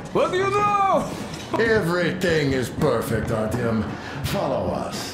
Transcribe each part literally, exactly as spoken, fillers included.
What do you know? Everything is perfect, Artyom. Follow us.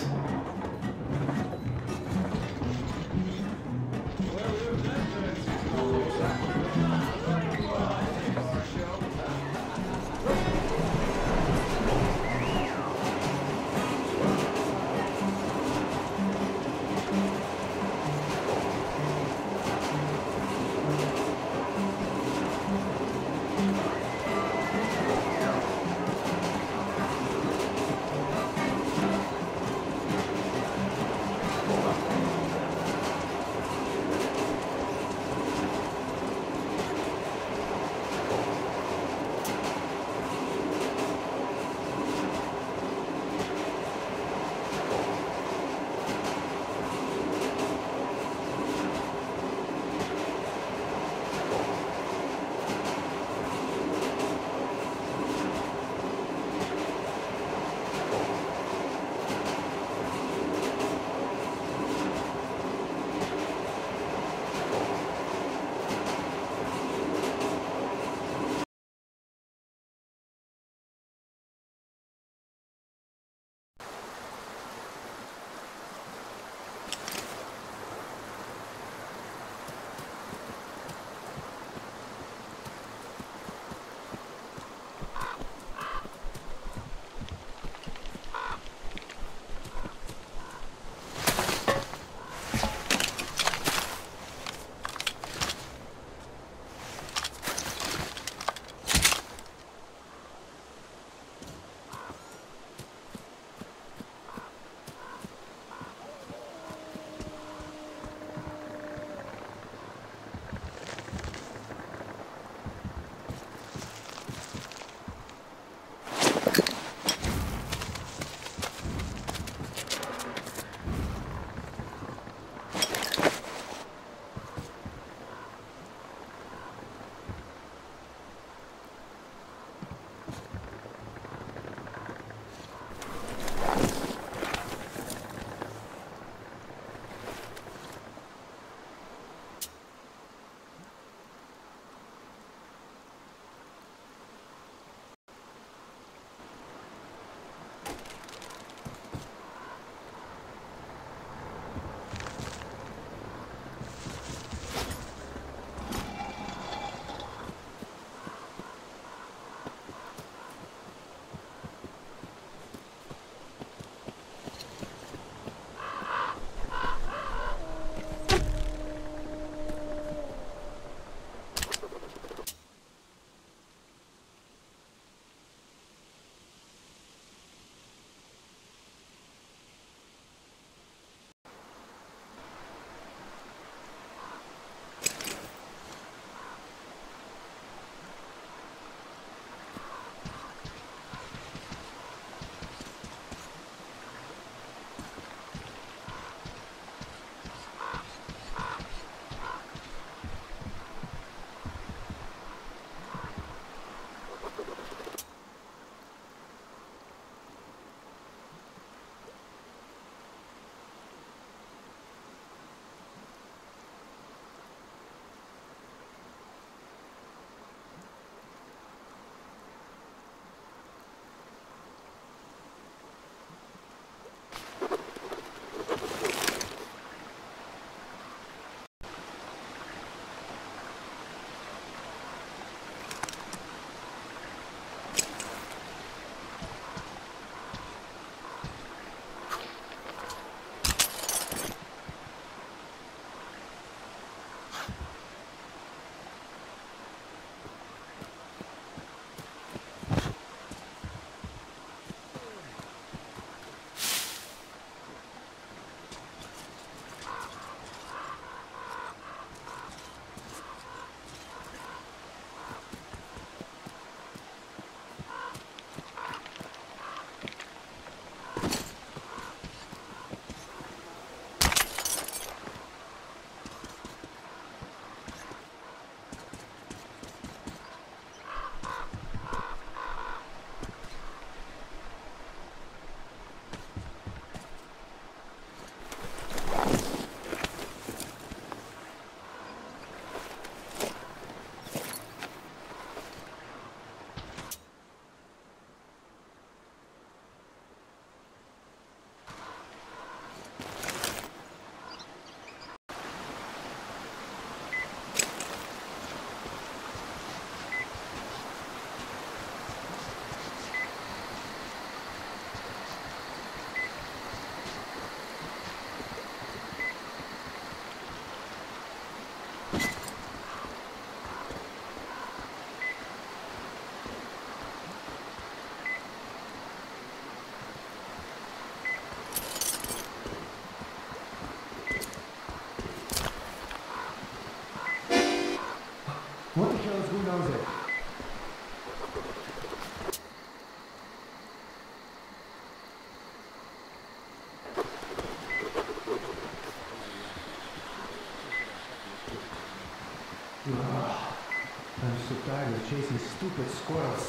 chasing stupid squirrels.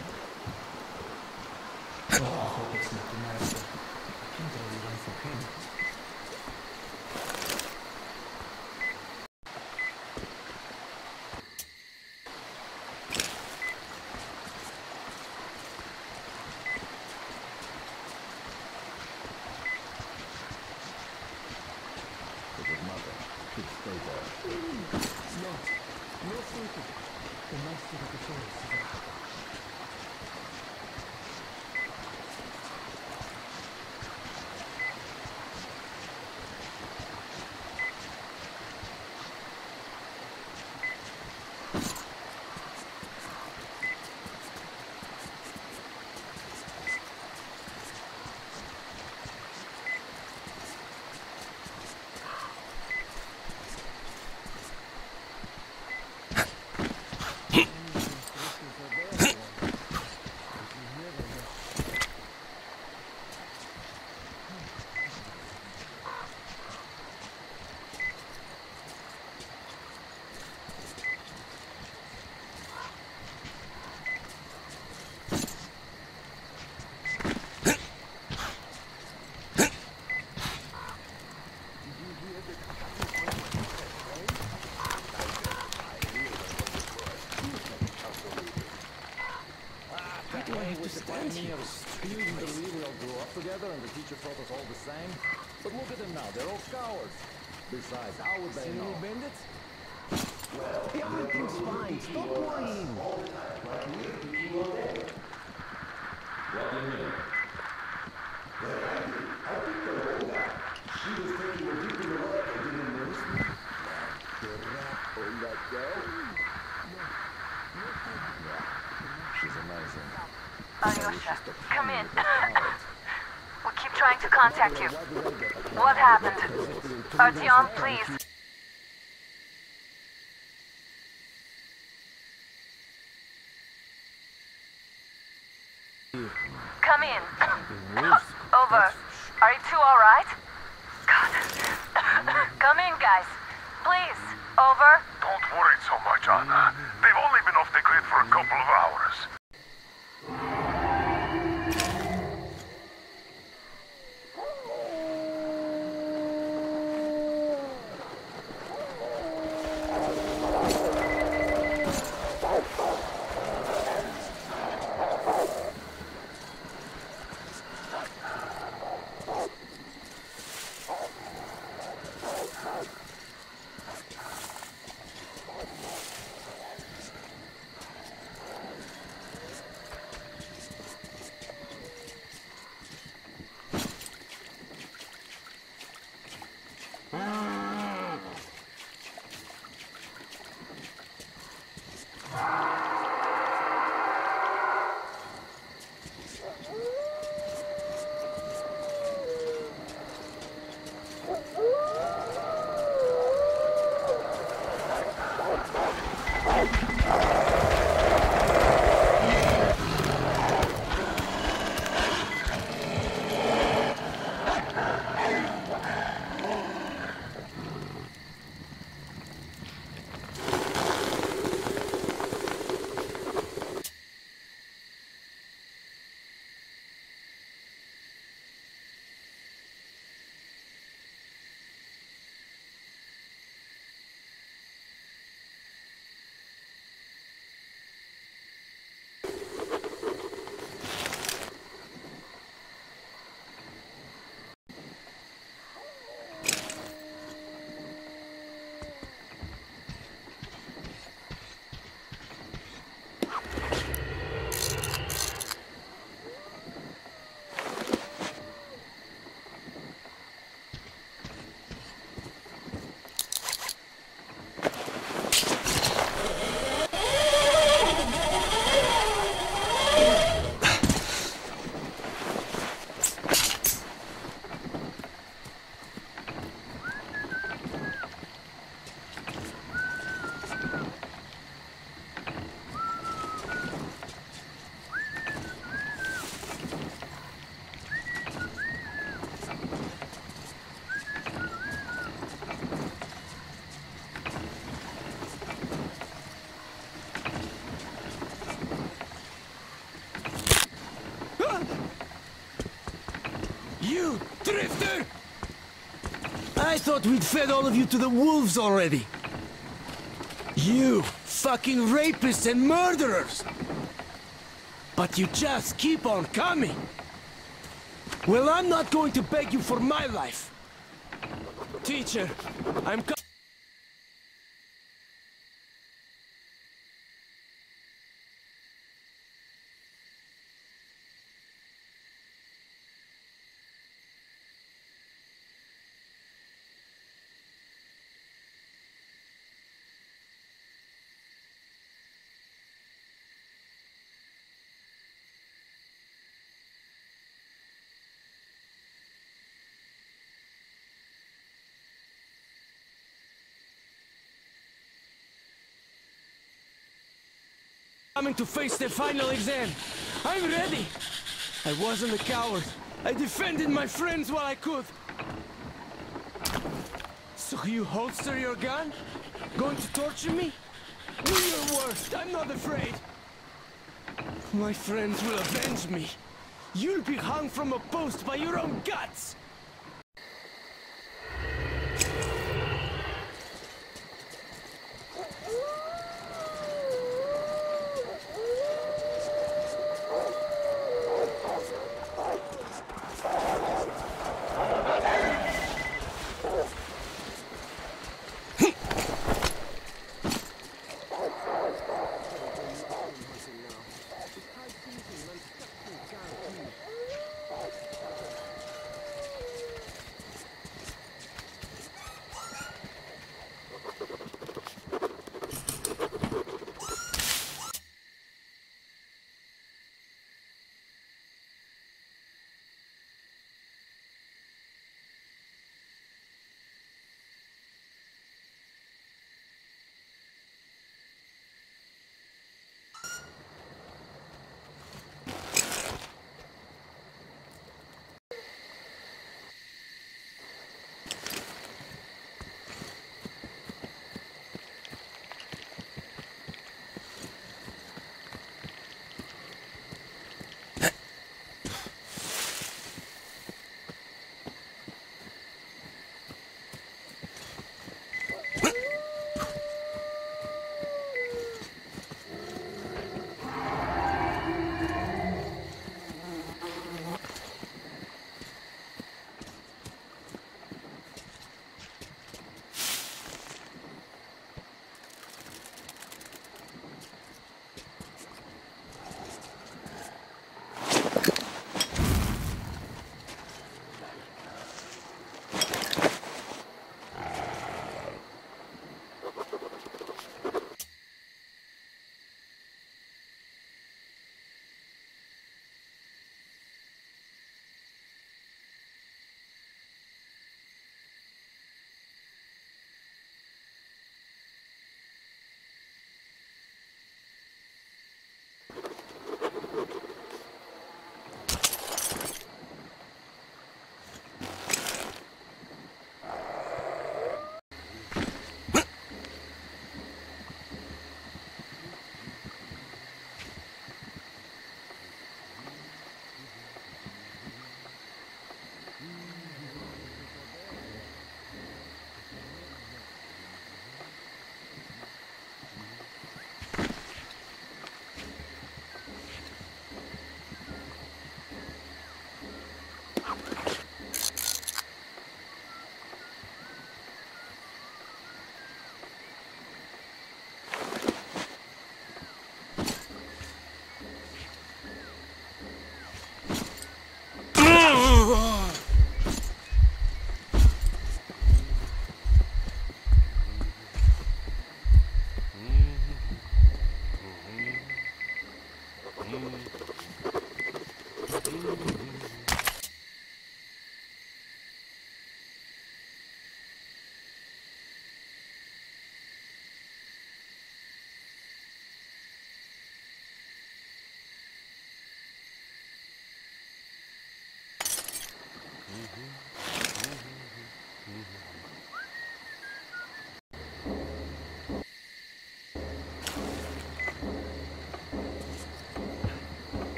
Oh, I hope it's not the master. I can't really run from him. No, no sleeping. The master of the forest is out. Me of Can you even believe we all grew up together and the teacher taught us all the same? But look at them now, they're all cowards. Besides, how would they know? Bandits? Everything's fine, stop worrying. What do you mean? Well, I did. I picked her all that. She was taking a deep in the lake and didn't notice me. Good enough. Oh, that girl? Yeah, she's amazing. Alyosha, come in. We keep trying to contact you. What happened? Artyom, please. Come in. Over. Are you two alright? God. Come in, guys. Please. Over. Don't worry so much, Anna. They've only been off the grid for a couple of hours. You, drifter! I thought we'd fed all of you to the wolves already. You, fucking rapists and murderers! But you just keep on coming. Well, I'm not going to beg you for my life. Teacher, I'm co- coming to face the final exam. I'm ready. I wasn't a coward. I defended my friends while I could. So you holster your gun? Going to torture me? Do your worst. I'm not afraid. My friends will avenge me. You'll be hung from a post by your own guts.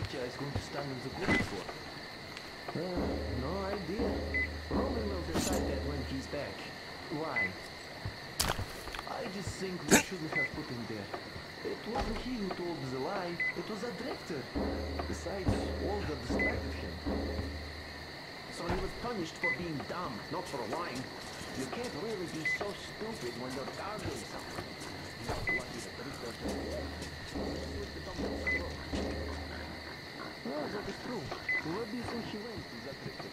Katya is going to stand in the court for? Uh, no idea. Roman will decide that when he's back. Why? I just think we shouldn't have put him there. It wasn't he who told the lie, it was the director. Besides, Olga distracted him. So he was punished for being dumb, not for lying. You can't really be so stupid when you're guarding someone. Lucky the director. Well, that is true. Where do you think he went with that director?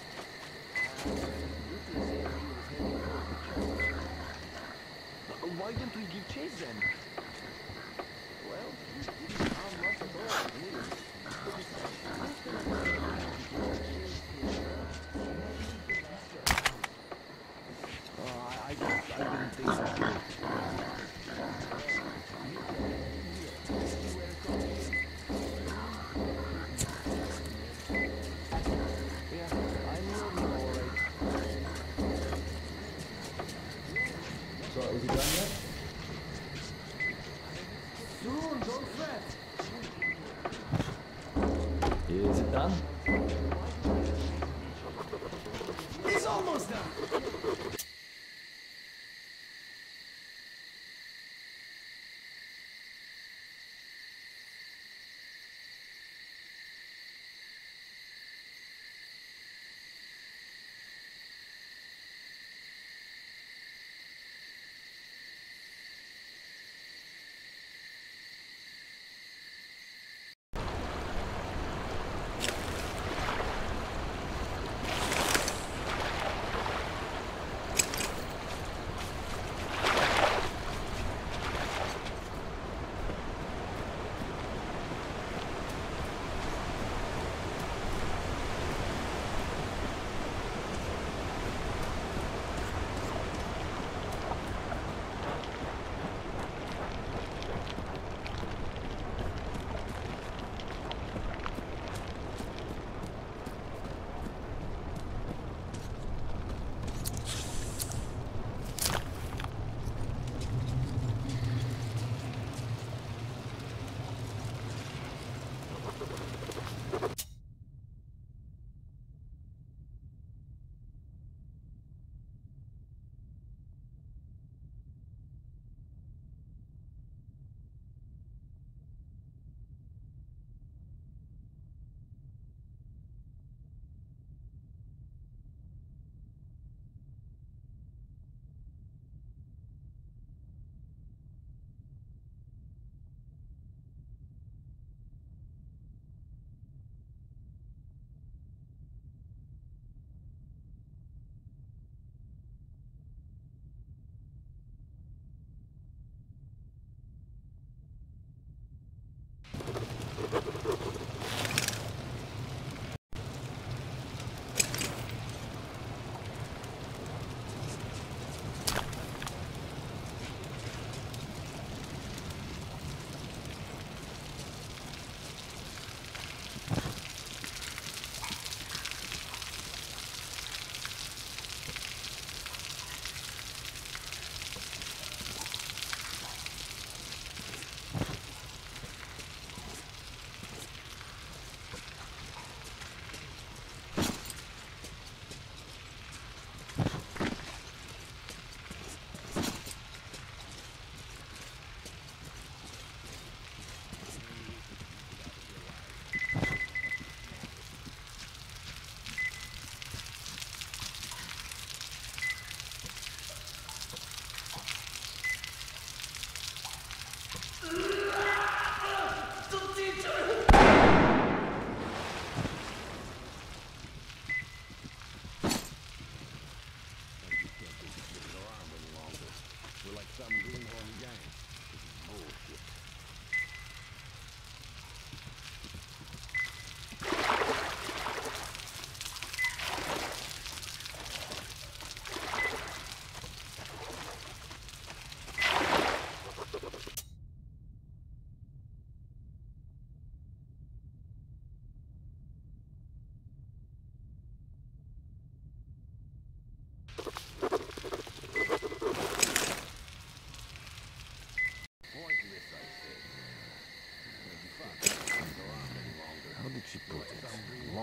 Why didn't we give chase then? Well, he didn't harm us at all, really. Oh, I, I, guess I didn't think so. Yeah, I'm learning all right. So, is he done yet? Soon, don't fret. Is it done? He's almost done.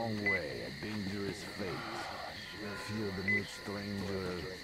long way, a dangerous fate. Fear the new stranger